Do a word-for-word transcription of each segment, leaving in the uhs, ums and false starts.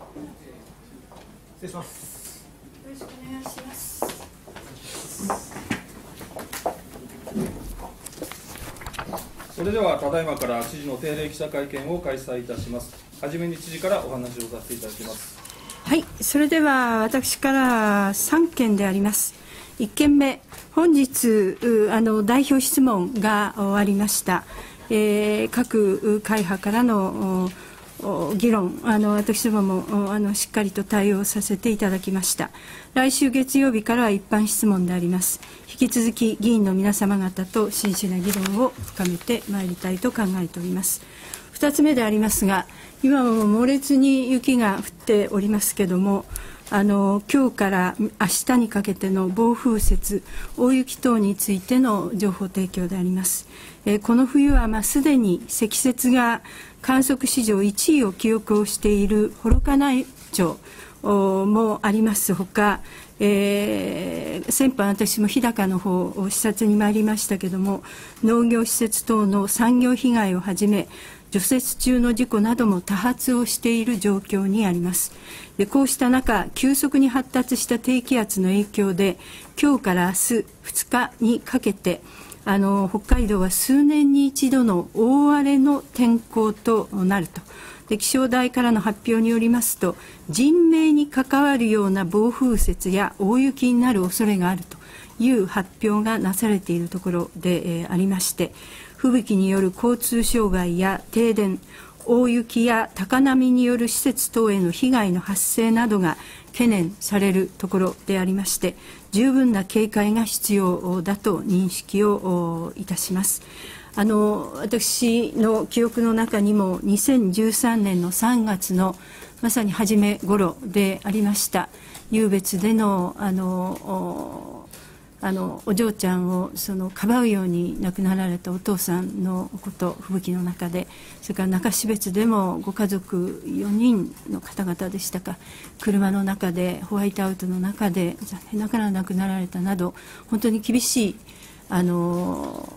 失礼します。 よろしくお願いします。 それではただいまから知事の定例記者会見を開催いたします。はじめに知事からお話をさせていただきます。 はい、それでは私からさんけんであります。いっけんめ、本日あの代表質問が終わりました。えー、各会派からの議論、あの私どももあのしっかりと対応させていただきました。来週月曜日からは一般質問であります。引き続き議員の皆様方と真摯な議論を深めてまいりたいと考えております。ふたつめでありますが、今も猛烈に雪が降っておりますけれども、あの今日から明日にかけての暴風雪、大雪等についての情報提供であります。えー、この冬はまあすでに積雪が観測史上いちいを記録をしている幌加内町もありますほか、えー、先般私も日高の方を視察に参りましたけれども、農業施設等の産業被害をはじめ除雪中の事故なども多発をしている状況にあります。でこうした中、急速に発達した低気圧の影響で今日から明日ふつかにかけてあの北海道は数年に一度の大荒れの天候となると。で気象台からの発表によりますと、人命に関わるような暴風雪や大雪になる恐れがあるという発表がなされているところで、えー、ありまして、吹雪による交通障害や停電、大雪や高波による施設等への被害の発生などが懸念されるところでありまして、十分な警戒が必要だと認識をいたします。あの私の記憶の中にもにせんじゅうさんねんのさんがつのまさに初め頃でありました湧別でのあのあのお嬢ちゃんをそのかばうように亡くなられたお父さんのこと、吹雪の中で、それから中標津でもご家族よにんの方々でしたか、車の中でホワイトアウトの中で残念ながら亡くなられたなど、本当に厳しいあの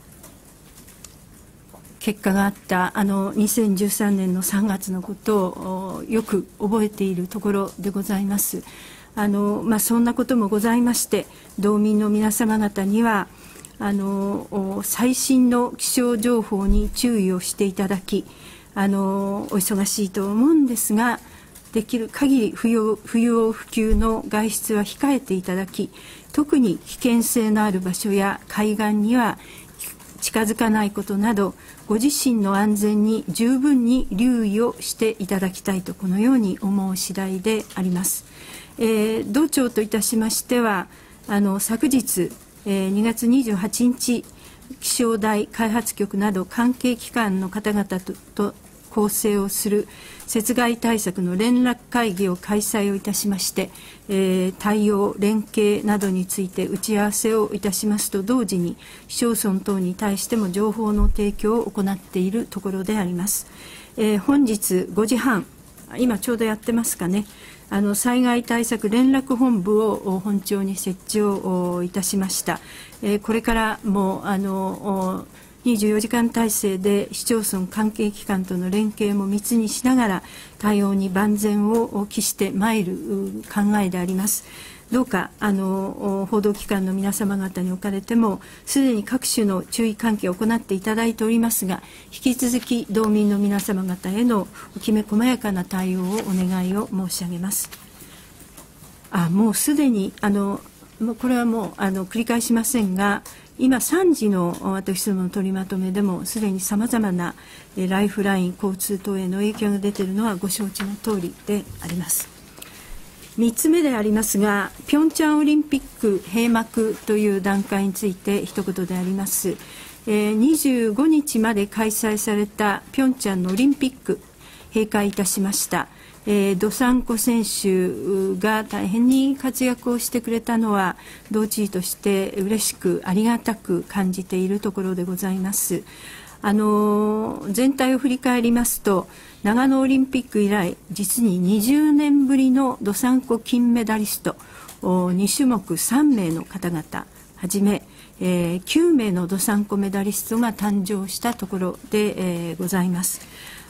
結果があったあのにせんじゅうさんねんのさんがつのことをよく覚えているところでございます。あのまあ、そんなこともございまして、道民の皆様方にはあの最新の気象情報に注意をしていただき、あのお忙しいと思うんですが、できる限り不要不要不急の外出は控えていただき、特に危険性のある場所や海岸には近づかないことなど、ご自身の安全に十分に留意をしていただきたいと、このように思う次第であります。えー、道庁といたしましては、あの昨日、えー、にがつにじゅうはちにち、気象台開発局など関係機関の方々 と, と構成をする雪害対策の連絡会議を開催をいたしまして、えー、対応連携などについて打ち合わせをいたしますと同時に、市町村等に対しても情報の提供を行っているところであります。えー、本日ごじはん、今ちょうどやってますかね、あの災害対策連絡本部を本庁に設置をいたしました。えー、これからもあのにじゅうよじかん体制で市町村関係機関との連携も密にしながら対応に万全を期してまいる考えであります。どうかあの報道機関の皆様方におかれてもすでに各種の注意喚起を行っていただいておりますが、引き続き道民の皆様方へのきめ細やかな対応をお願いを申し上げます。あもうすでにあのこれはもうあの繰り返しませんが、今さんじの私どもの取りまとめでもすでにさまざまなライフライン交通等への影響が出ているのはご承知の通りであります。みっつめでありますが、ピョンチャンオリンピック閉幕という段階について一言であります。えー、にじゅうごにちまで開催されたピョンチャンのオリンピック閉会いたしました。えー、どさんこ選手が大変に活躍をしてくれたのは道知事として嬉しくありがたく感じているところでございます。あのー、全体を振り返りますと、長野オリンピック以来実ににじゅうねんぶりのどさんこ金メダリストにしゅもくさんめいの方々はじめ、えー、きゅうめいのどさんこメダリストが誕生したところで、えー、ございます。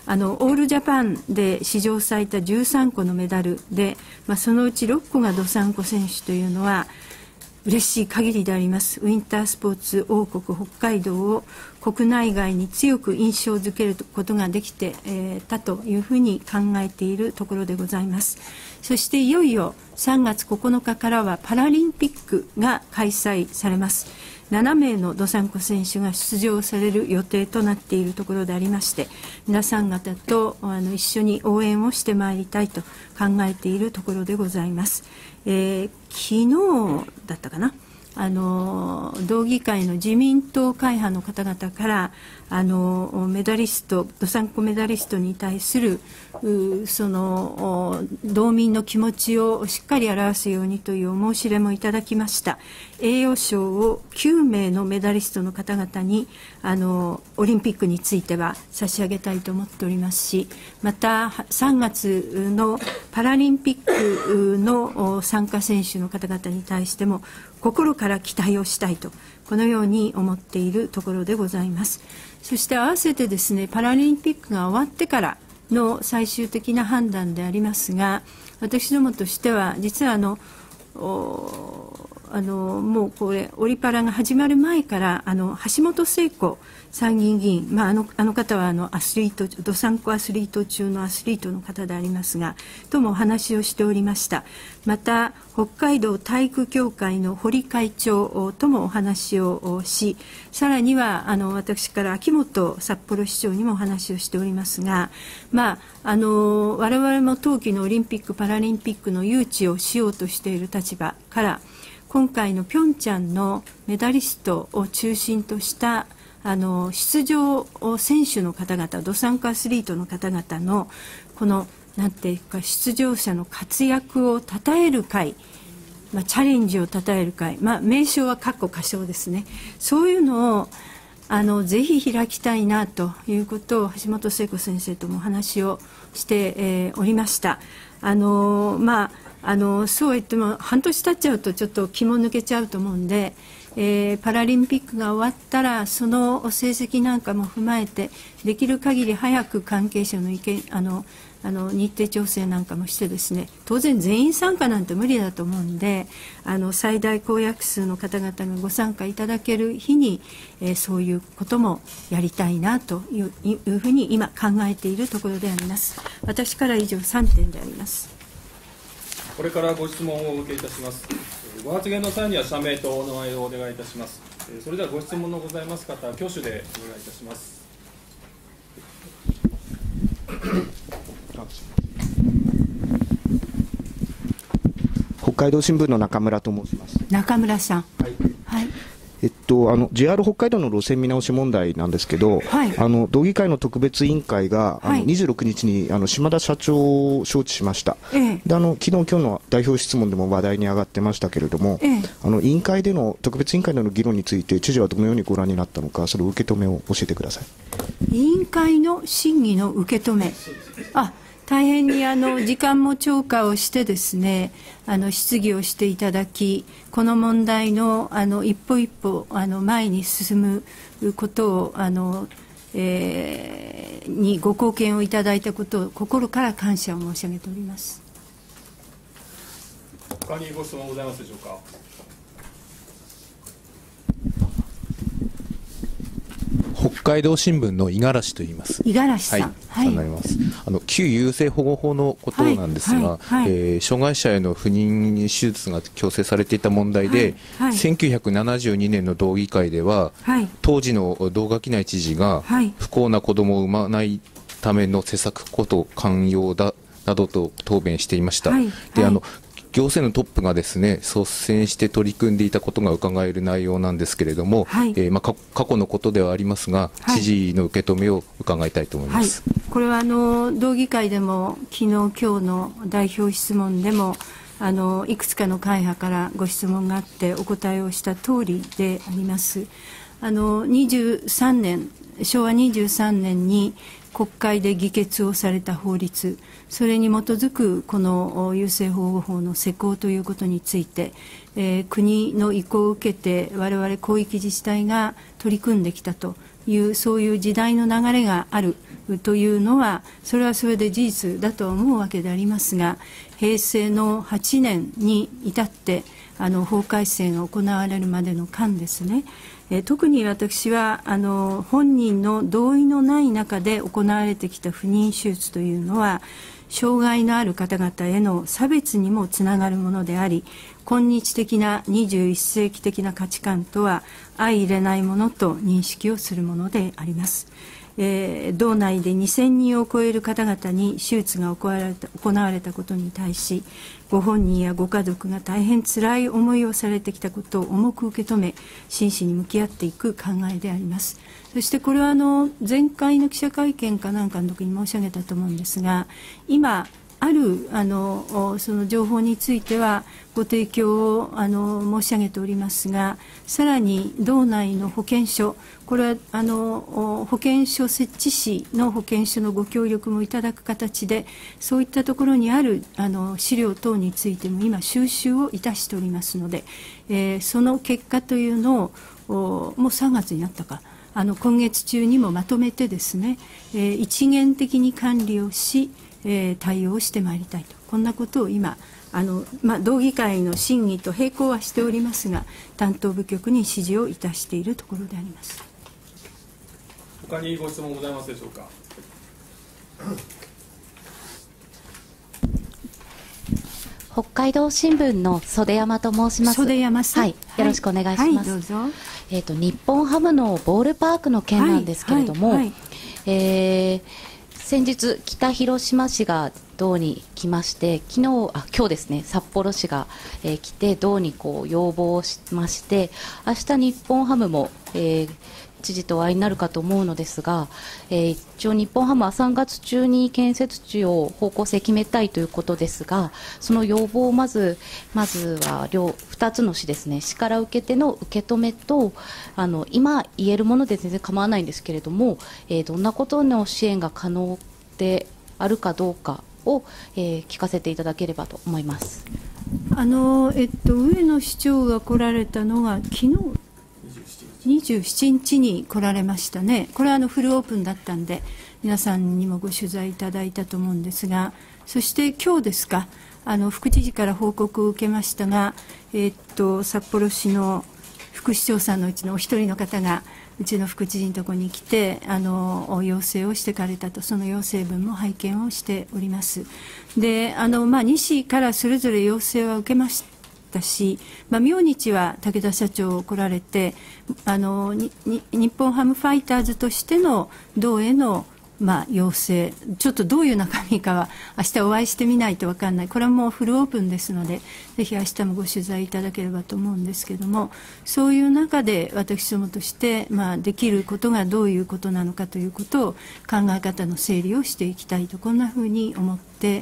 あのオールジャパンで史上最多じゅうさんこのメダルで、まあ、そのうちろっこがどさんこ選手というのは嬉しい限りであります。ウィンタースポーツ王国北海道を国内外に強く印象づけることができて、えー、たというふうに考えているところでございます。そしていよいよさんがつここのかからはパラリンピックが開催されます。ななめいのどさんこ選手が出場される予定となっているところでありまして、皆さん方とあの一緒に応援をしてまいりたいと考えているところでございます。えー、昨日だったかな、あの道議会の自民党会派の方々からあのメダリストどさんこメダリストに対するその道民の気持ちをしっかり表すようにというお申し入れもいただきました。栄誉賞をきゅうめいのメダリストの方々にあのオリンピックについては差し上げたいと思っておりますし、またさんがつのパラリンピックの参加選手の方々に対しても心から期待をしたいと、このように思っているところでございます。そして合わせてですね、パラリンピックが終わってからの最終的な判断でありますが、私どもとしては実はあのあのもうこれオリパラが始まる前からあの橋本聖子参議院議員、まあ、あのあの方はあのアスリートどさんこアスリート中のアスリートの方でありますが、ともお話をしておりました。また北海道体育協会の堀会長ともお話をし、さらにはあの私から秋元札幌市長にもお話をしておりますが、まあ、あの我々も冬季のオリンピック・パラリンピックの誘致をしようとしている立場から今回のピョンチャンのメダリストを中心としたあの出場選手の方々、どさんこアスリートの方々のこのなんていうか出場者の活躍をたたえる会、まあ、チャレンジをたたえる会、まあ、名称は括弧仮称ですね。そういうのをあのぜひ開きたいなということを橋本聖子先生ともお話をして、えー、おりました。あのまああのそうは言っても半年経っちゃうとちょっと気も抜けちゃうと思うんで、えー、パラリンピックが終わったらその成績なんかも踏まえてできる限り早く関係者の意見あのあの日程調整なんかもしてですね、当然全員参加なんて無理だと思うんで、あの最大公約数の方々がご参加いただける日に、えー、そういうこともやりたいなという、いうふうに今考えているところであります。私から以上さんてんであります。 これからご質問をお受けいたします。ご発言の際には社名とお名前をお願いいたします。それではご質問のございます方、挙手でお願いいたします。 北海道新聞の中村と申します。 中村さん。はい。はい。 えっと、あの ジェイアール 北海道の路線見直し問題なんですけど、はい、あの道議会の特別委員会が、はい、あのにじゅうろくにちにあの島田社長を招致しました。ええ、であの昨日今日の代表質問でも話題に上がってましたけれども、ええ、あの委員会での特別委員会での議論について知事はどのようにご覧になったのか、その受け止めを教えてください。 委員会の審議の受け止め、あ大変にあの時間も超過をしてですね、あの質疑をしていただき、この問題のあの一歩一歩あの前に進むことをあの、えー、にご貢献をいただいたことを心から感謝を申し上げております。 他にご質問ございますでしょうか。 北海道新聞の五十嵐と言います。 五十嵐さん、 はい、はい、なります。あの旧優生保護法のことなんですが、はいはいはい、えー、障害者への不妊手術が強制されていた問題で、はいはい、せんきゅうひゃくななじゅうにねんの道議会では、はい、当時の道垣内知事が、はい、不幸な子供を産まないための施策こと寛容だなどと答弁していました。はい、で、はい、あの行政のトップがですね率先して取り組んでいたことが伺える内容なんですけれども、はい、えーまあ、過去のことではありますが、はい、知事の受け止めを伺いたいと思います。 はい、これはあの道議会でも昨日今日の代表質問でもあのいくつかの会派からご質問があってお答えをした通りであります。あのにじゅうさんねんしょうわにじゅうさんねんに国会で議決をされた法律、それに基づくこの優生保護法の施行ということについて、えー、国の意向を受けて我々広域自治体が取り組んできたというそういう時代の流れがあるというのはそれはそれで事実だと思うわけでありますが、平成のはちねんに至ってあの法改正が行われるまでの間ですね、えー、特に私はあの本人の同意のない中で行われてきた不妊手術というのは障害のある方々への差別にもつながるものであり、今日的なにじゅういっせいき的な価値観とは相入れないものと認識をするものであります。えー、道内でにせんにんを超える方々に手術が行われた、行われたことに対し、ご本人やご家族が大変つらい思いをされてきたことを重く受け止め、真摯に向き合っていく考えであります。そしてこれはあの前回の記者会見かなんかの時に申し上げたと思うんですが、今あるあのその情報についてはご提供をあの申し上げておりますが、さらに道内の保健所、これはあの保健所設置士の保健所のご協力もいただく形で、そういったところにあるあの資料等についても今収集をいたしておりますので、えー、その結果というのをもうさんがつになったか、あの今月中にもまとめてですね、えー、一元的に管理をし、えー、対応してまいりたいと、こんなことを今あの、まあ、道議会の審議と並行はしておりますが、担当部局に指示をいたしているところであります。 他にご質問ございますでしょうか。 北海道新聞の袖山と申します。 袖山さん、 はい、よろしくお願いします。 はい、どうぞ。 えっと日本ハムのボールパークの件なんですけれども、はいはいはい、えー、先日北広島市が道に来まして、昨日あ今日ですね、札幌市が、えー、来て道にこう要望をしまして、明日日本ハムも、えー知事とお会いになるかと思うのですが、えー、一応日本ハムはさんがつ中に建設地を方向性決めたいということですが、その要望をまずまずは両ふたつの市ですね、市から受けての受け止めと、あの今言えるもので全然構わないんですけれども、えー、どんなことの支援が可能であるかどうかを、えー、聞かせていただければと思います。 あの、えっと、上野市長が来られたのが昨日にじゅうしちにちに来られましたね。これはあのフルオープンだったんで皆さんにもご取材いただいたと思うんですが、そして今日ですか、あの副知事から報告を受けましたが、えー、っと札幌市の副市長さんのうちのお一人の方がうちの副知事のところに来てあの要請をしてかれたと、その要請文も拝見をしております。で、あの、まあ、に市からそれぞれ要請は受けましたし、まあ、明日は武田社長来られて、あのにに日本ハムファイターズとしての道への、まあ、要請、ちょっとどういう中身かは明日お会いしてみないと分からない、これはもうフルオープンですのでぜひ明日もご取材いただければと思うんですけれども、そういう中で私どもとして、まあ、できることがどういうことなのかということを考え方の整理をしていきたいと、こんなふうに思って、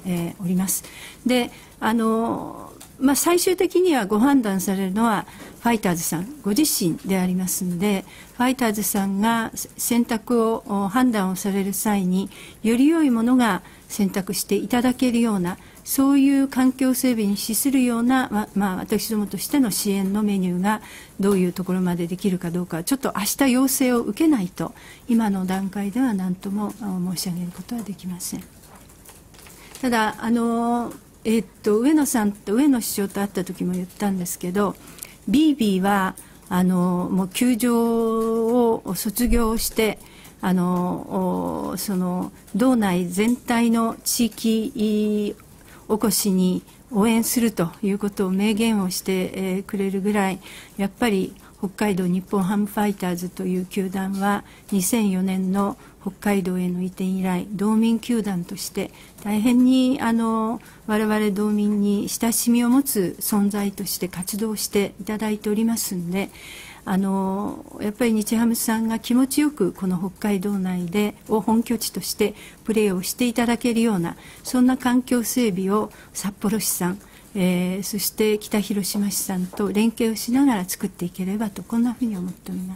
えー、おります。で、あのまあ、最終的にはご判断されるのはファイターズさんご自身でありますので、ファイターズさんが選択を判断をされる際により良いものが選択していただけるような、そういう環境整備に資するような、ままあ、私どもとしての支援のメニューがどういうところまでできるかどうか、ちょっと明日要請を受けないと今の段階では何とも申し上げることはできません。ただあのえっと、上野さんと上野市長と会った時も言ったんですけど、ビービーはあのもう球場を卒業してあのその道内全体の地域おこしに応援するということを明言をして、えー、くれるぐらい、やっぱり北海道日本ハムファイターズという球団はにせんよねんの北海道への移転以来、道民球団として大変にあの我々道民に親しみを持つ存在として活動していただいておりますので、あのやっぱり日ハムさんが気持ちよくこの北海道内でを本拠地としてプレーをしていただけるような、そんな環境整備を札幌市さん、えー、そして北広島市さんと連携をしながら作っていければと、こんなふうに思っております。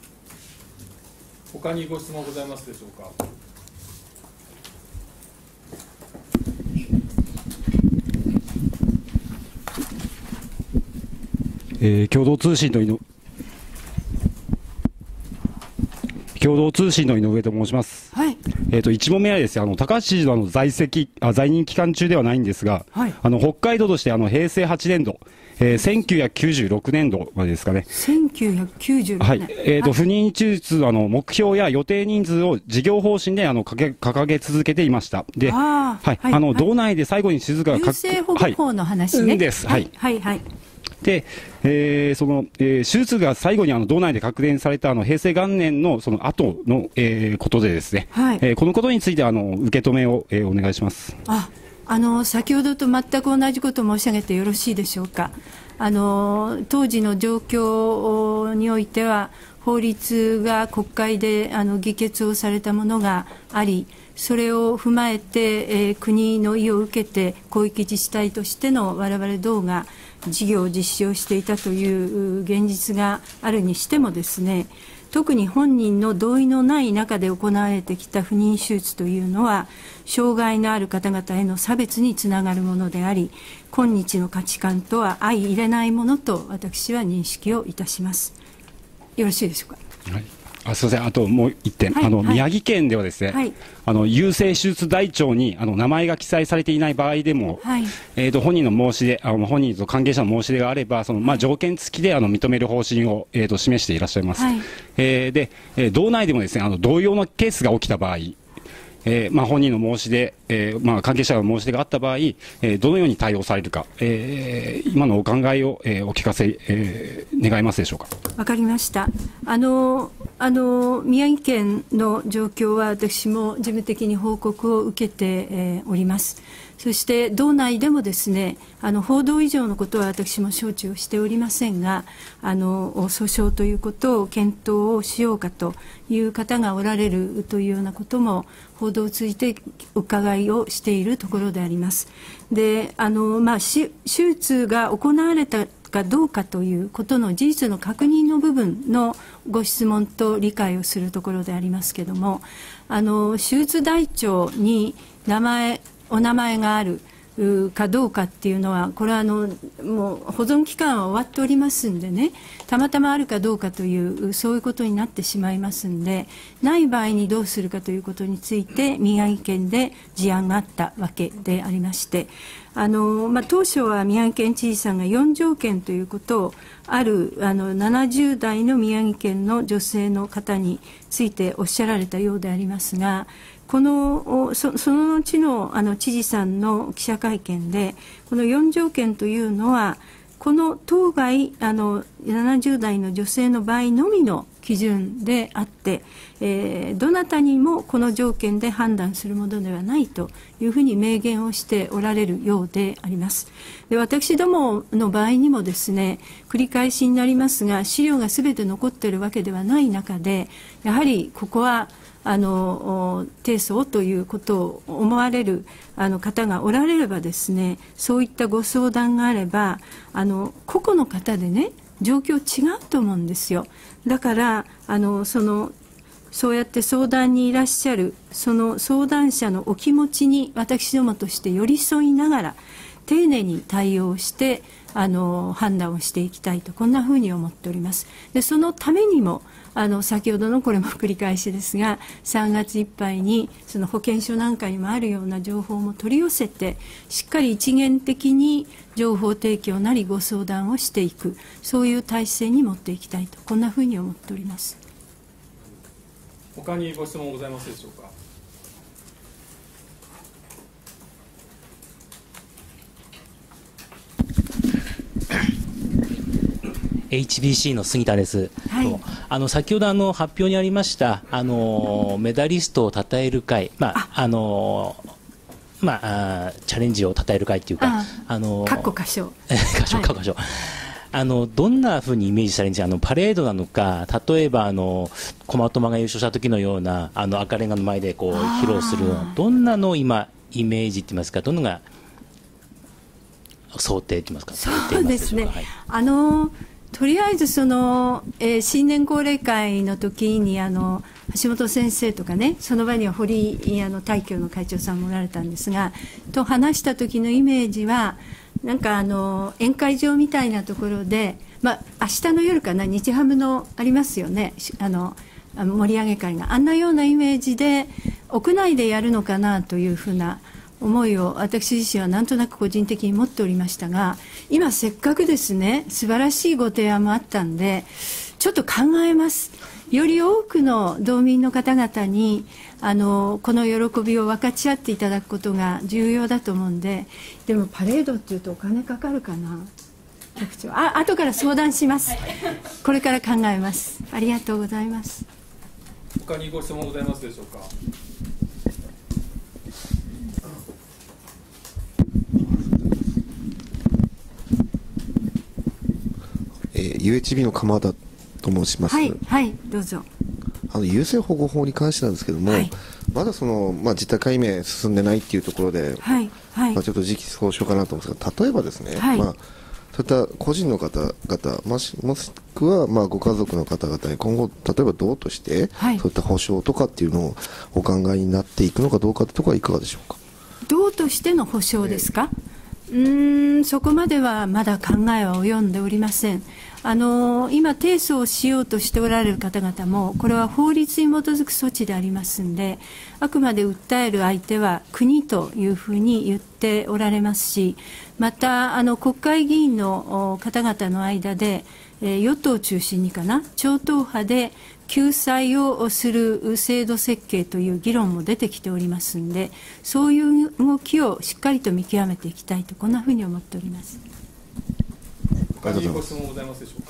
他にご質問ございますでしょうか。 えー、共同通信の井の共同通信の井上と申します。 はい。 えっ、と、一問目はですね、あの、高橋知事のあの在籍、あ、在任期間中ではないんですが、はい、あの、北海道としてあの、平成はちねんど、えー、せんきゅうひゃくきゅうじゅうろくねんどまでですかね。 せんきゅうひゃくきゅうじゅうろくねん。 はい。えっ、と、不妊手術のあの、目標や予定人数を事業方針であの、かけ、掲げ続けていました。で、はい。はい、あの、道内で最後に手術が優生保護法の話ね。 はい、です。はい。 はい、はい。 で、えー、その、えー、手術が最後にあの道内で確認されたあの平成元年のその後の、えー、ことでですね、はい、えー、このことについてあの受け止めを、えー、お願いします。 あ、あの先ほどと全く同じことを申し上げてよろしいでしょうか。あの当時の状況においては法律が国会であの議決をされたものがあり、それを踏まえて、えー、国の意を受けて広域自治体としての我々道が事業を実施をしていたという現実があるにしてもですね、特に本人の同意のない中で行われてきた不妊手術というのは障害のある方々への差別につながるものであり、今日の価値観とは相入れないものと私は認識をいたします。よろしいでしょうか。 はい、あ、すみません、あともう一点、はい、あの、はい、宮城県ではですね、はい、あの優生手術台帳にあの名前が記載されていない場合でも、はい、えー、と本人の申し出、あの本人と関係者の申し出があれば、そのまあ条件付きであの認める方針を、えー、と示していらっしゃいます。はい、えー、で、えー、道内でもですね、あの同様のケースが起きた場合、えーまあ、本人の申し出、えーまあ、関係者の申し出があった場合、えー、どのように対応されるか、えー、今のお考えを、えー、お聞かせ、えー、願えますでしょうか。 わかりました。あのあの宮城県の状況は私も事務的に報告を受けて、えー、おります。そして道内でもですね、あの報道以上のことは私も承知をしておりませんが、あの訴訟ということを検討をしようかという方がおられるというようなことも報道を通じてお伺いをしているところであります。で、あの、まあ、手術が行われたかどうかということの事実の確認の部分のご質問と理解をするところでありますけれども、あの手術台帳に名前お名前があるかどうかっていうのは、これはあのもう保存期間は終わっておりますんでね、たまたまあるかどうかというそういうことになってしまいますんで、ない場合にどうするかということについて宮城県で事案があったわけでありまして、あの、まあ、当初は宮城県知事さんがよん条件ということをあるあのななじゅう代の宮城県の女性の方についておっしゃられたようでありますが、この そ, その後 の, あの知事さんの記者会見で、このよん条件というのはこの当該あのななじゅう代の女性の場合のみの基準であって、えー、どなたにもこの条件で判断するものではないというふうに明言をしておられるようであります。で、私どもの場合にもですね、繰り返しになりますが、資料がすべて残っているわけではない中で、やはりここはあの提訴ということを思われるあの方がおられればですね、そういったご相談があれば、あの個々の方でね、状況違うと思うんですよ。だからあのそのそうやって相談にいらっしゃるその相談者のお気持ちに私どもとして寄り添いながら丁寧に対応してあの判断をしていきたいと、こんなふうに思っております。で、そのためにもあの先ほどのこれも繰り返しですが、さんがついっぱいにその保健所なんかにもあるような情報も取り寄せて、しっかり一元的に情報提供なりご相談をしていく、そういう体制に持っていきたいと、こんなふうに思っております。 他にご質問ございますでしょうか。 エイチビーシー の杉田です。はい、あの先ほどあの発表にありましたあのメダリストを称える会、まああのまあチャレンジを称える会というか、あのかっこ歌唱歌唱かっこ歌唱。あのどんなふうにイメージされるんですか。あのパレードなのか、例えばあの駒友が優勝した時のようなあの赤レンガの前でこう披露する、どんなのを今イメージって言いますか、どんなのが想定って言いますか。 そうですね。はい、あのとりあえずその、えー、新年恒例会の時にあの橋本先生とかね、その場には堀あの大教の会長さんもおられたんですが、と話した時のイメージはなんかあの宴会場みたいなところで、まあ明日の夜かな、日ハムのありますよね、あの盛り上げ会があんなようなイメージで屋内でやるのかなというふうな思いを私自身はなんとなく個人的に持っておりましたが、今せっかくですね素晴らしいご提案もあったんでちょっと考えます。より多くの道民の方々にあのこの喜びを分かち合っていただくことが重要だと思うんで、でもパレードっていうとお金かかるかな。局長、あ、後から相談します。これから考えます。ありがとうございます。 他にご質問ございますでしょうか。 えー、ユーエイチビー の鎌田と申します。 はい、はい、どうぞ。 あの優生保護法に関してなんですけども、はい、まだその、まあ、実態解明進んでないっていうところで、はいはい、まあ、ちょっと時期尚早かなと思うんですが、例えばですね、はい、まあ、そういった個人の方々、もしもしくはまあご家族の方々に今後、例えば道として、はい、そういった保障とかっていうのをお考えになっていくのかどうかというところはいかがでしょうか。 道としての保障ですか。えー、うーんそこまではまだ考えは及んでおりません。あの今提訴をしようとしておられる方々もこれは法律に基づく措置でありますので、あくまで訴える相手は国というふうに言っておられますし、またあの国会議員の方々の間で、えー、与党中心にかな超党派で救済をする制度設計という議論も出てきておりますので、そういう動きをしっかりと見極めていきたいとこんなふうに思っております。 他にご質問ございますでしょうか。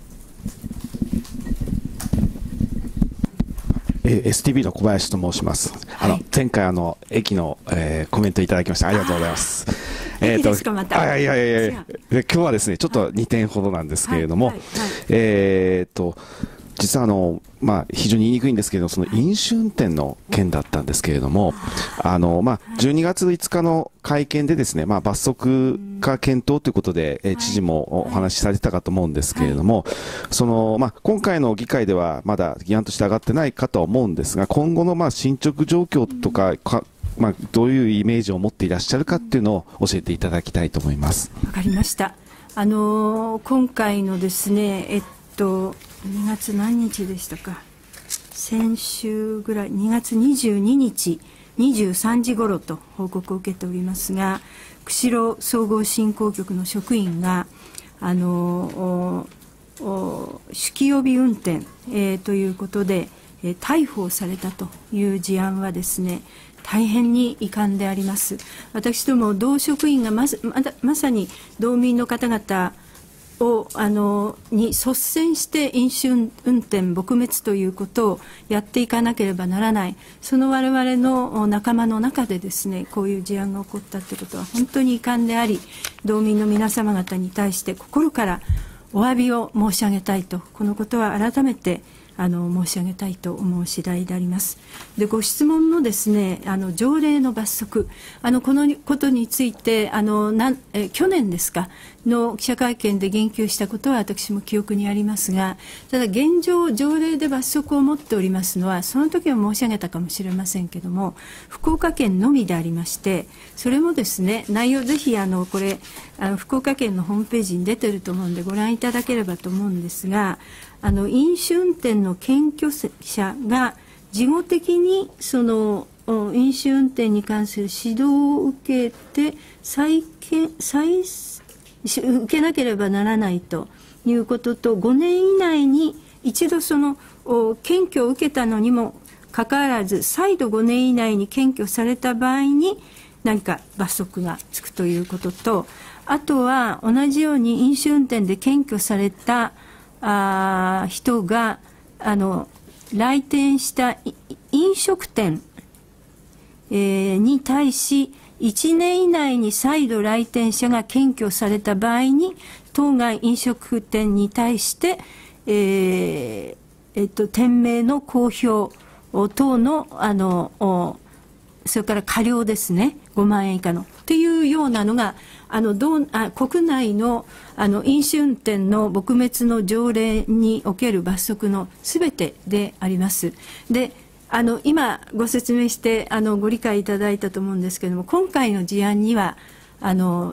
えー、エスティービー の小林と申します。あの、はい、前回あの駅の、えー、コメントいただきましてありがとうございます。 えー、とですかまた。 あいやいやいや今日はですねちょっとにてんほどなんですけれども、はいはいはい、えー、と実はあの、まあ、非常に言いにくいんですけれども、その飲酒運転の件だったんですけれども、あの、まあ、じゅうにがついつかの会見でですね、まあ、罰則化検討ということで、え知事もお話しされてたかと思うんですけれども、その、まあ、今回の議会ではまだ議案として上がってないかとは思うんですが、今後のまあ進捗状況とか、かまあ、どういうイメージを持っていらっしゃるかっていうのを教えていただきたいと思います。 わかりました。あの今回のですね、えっとにがつ何日でしたか、先週ぐらいにがつにじゅうににちにじゅうさんじごろと報告を受けておりますが、釧路総合振興局の職員があの酒気帯び運転、えー、ということで、えー、逮捕されたという事案はですね大変に遺憾であります。私ども同職員がま, ま, だまさに道民の方々をあのに率先して飲酒運転撲滅ということをやっていかなければならない、その我々の仲間の中でですねこういう事案が起こったということは本当に遺憾であり、道民の皆様方に対して心からお詫びを申し上げたいと、このことは改めてあの申し上げたいと思う次第であります。でご質問のですねあの条例の罰則、あのこのことについてあのなんえ去年ですかの記者会見で言及したことは私も記憶にありますが、ただ現状条例で罰則を持っておりますのはその時は申し上げたかもしれませんけども福岡県のみでありまして、それもですね内容ぜひあのこれあの福岡県のホームページに出てると思うんでご覧いただければと思うんですが、あの飲酒運転の検挙者が事後的にその飲酒運転に関する指導を受けて再検再受けなければならないということと、ごねん以内に一度その検挙を受けたのにもかかわらず再度ごねん以内に検挙された場合に何か罰則がつくということと、あとは同じように飲酒運転で検挙されたあ人があの来店した飲食店、えー、に対しいちねん以内に再度来店者が検挙された場合に当該飲食店に対して、えーえっと、店名の公表等の、あのそれから過料ですねごまんえん以下のっていうようなのがあのどうあ国内 の, あの飲酒運転の撲滅の条例における罰則のすべてであります。であの今ご説明してあのご理解いただいたと思うんですけれども、今回の事案にはあの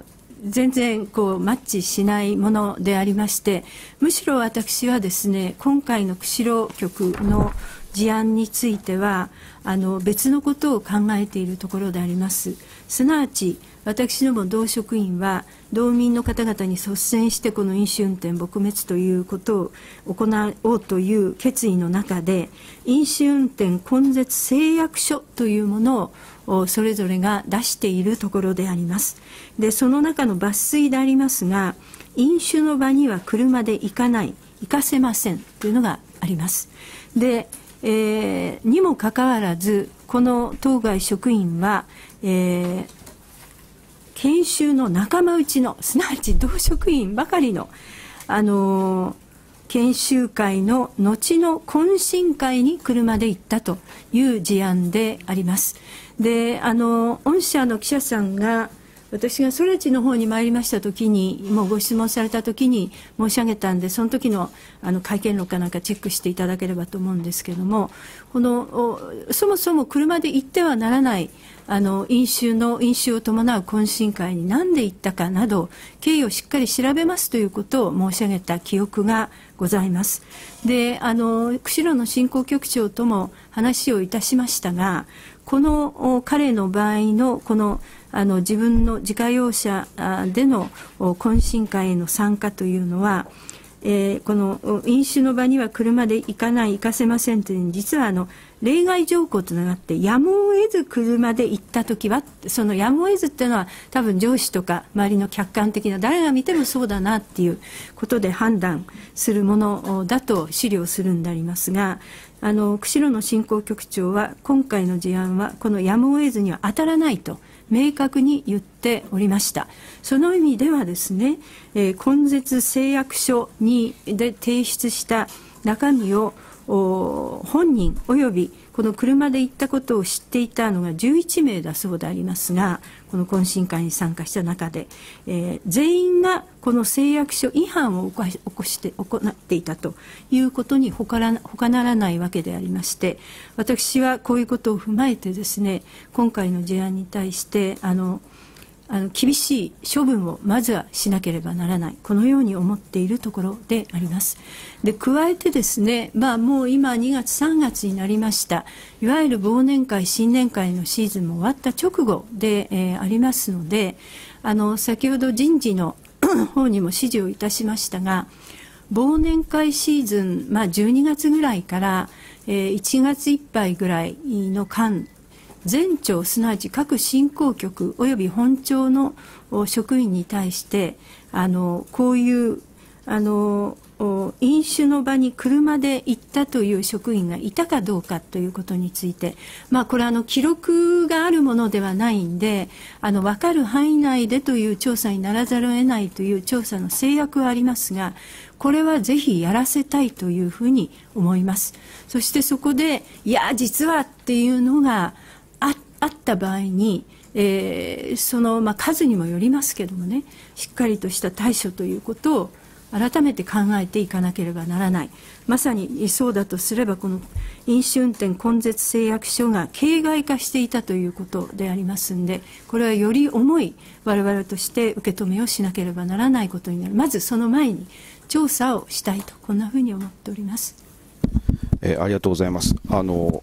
全然こうマッチしないものでありまして、むしろ私はですね、今回の釧路局の事案についてはあの別のことを考えているところであります。すなわち私ども同職員は道民の方々に率先してこの飲酒運転撲滅ということを行おうという決意の中で、飲酒運転根絶誓約書というものをそれぞれが出しているところであります。でその中の抜粋でありますが、飲酒の場には車で行かない、行かせませんというのがあります。でえー、にもかかわらずこの当該職員は、えー、研修の仲間内のすなわち同職員ばかりの、あのー、研修会の後の懇親会に車で行ったという事案であります。であのー、御社の記者さんが私が空知の方に参りましたときに、もうご質問されたときに申し上げたんで、その時のあの会見録かなんかチェックしていただければと思うんですけれども、このそもそも車で行ってはならないあの飲酒の飲酒を伴う懇親会に何で行ったかなど経緯をしっかり調べますということを申し上げた記憶がございます。であの釧路の振興局長とも話をいたしましたが、この彼の場合のこのあの自分の自家用車での懇親会への参加というのは、えー、この飲酒の場には車で行かない、行かせませんという、実はあの例外条項となってやむを得ず車で行ったときは、そのやむを得ずというのは多分上司とか周りの客観的な誰が見てもそうだなっていうことで判断するものだと資料するんでありますが、あの釧路の振興局長は今回の事案はこのやむを得ずには当たらないと明確に言っておりました。その意味ではですね、えー、根絶誓約書にで提出した中身を本人およびこの車で行ったことを知っていたのがじゅういちめいだそうでありますが、この懇親会に参加した中で、えー、全員がこの誓約書違反を起こして行っていたということに他ならないわけでありまして、私はこういうことを踏まえてですね、今回の事案に対してあのあの厳しい処分をまずはしなければならない、このように思っているところであります。で加えてですね、まあ、もう今にがつさんがつになりました。いわゆる忘年会新年会のシーズンも終わった直後で、えー、ありますので、あの先ほど人事の方にも指示をいたしましたが、忘年会シーズン、まあ、じゅうにがつぐらいから、えー、いちがついっぱいぐらいの間、全庁すなわち各振興局および本庁の職員に対してあのこういうあの飲酒の場に車で行ったという職員がいたかどうかということについて、まあ、これはあの記録があるものではないんで、あの分かる範囲内でという調査にならざるを得ないという調査の制約はありますが、これはぜひやらせたいというふうに思います。そしてそこでいや実はっていうのがあ, あった場合に、えー、その、まあ、数にもよりますけどもね、しっかりとした対処ということを改めて考えていかなければならない。まさにそうだとすれば、この飲酒運転根絶誓約書が形骸化していたということでありますので、これはより重い我々として受け止めをしなければならないことになる。まずその前に調査をしたいと、こんなふうに思っております。 えー、ありがとうございます。あの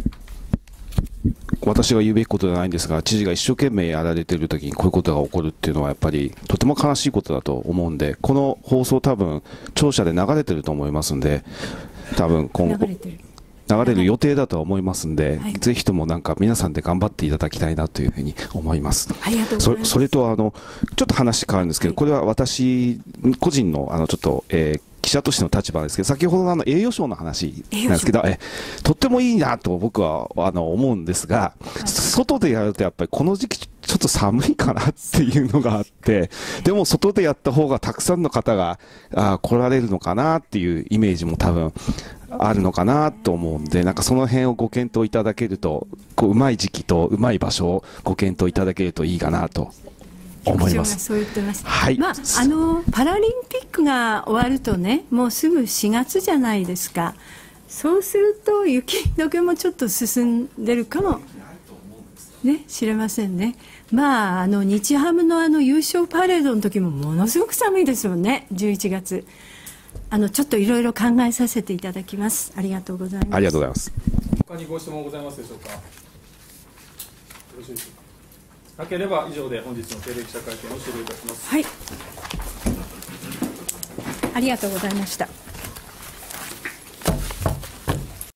私が言うべきことではないんですが、知事が一生懸命やられているときにこういうことが起こるっていうのはやっぱりとても悲しいことだと思うんで、この放送多分庁舎で流れてると思いますんで、多分今後流れる予定だとは思いますんで、はい、ぜひともなんか皆さんで頑張っていただきたいなというふうに思います。 ありがとうございます。 そ, それとあのちょっと話変わるんですけど、はい、これは私個人のあのちょっと、えー記者としての立場ですけど、先ほどのあの栄誉賞の話なんですけど、えとってもいいなと僕はあの思うんですが、はい、外でやるとやっぱりこの時期ちょっと寒いかなっていうのがあって、でも外でやった方がたくさんの方があ来られるのかなっていうイメージも多分あるのかなと思うんで、なんかその辺をご検討いただけると、こううまい時期とうまい場所をご検討いただけるといいかなと思います。 そう言ってます。 はい。 まあ、あのパラリンピックが終わるとね、もうすぐしがつじゃないですか。そうすると雪解けもちょっと進んでるかも。 ね、知れませんね。まあ、あの日ハムのあの優勝パレードの時もものすごく寒いですよね、じゅういちがつ。あのちょっといろいろ考えさせていただきます。ありがとうございます。 ありがとうございます。 他にご質問ございますでしょうか。よろしいでしょうか。なければ以上で本日の定例記者会見を終了いたします。 はい。ありがとうございました。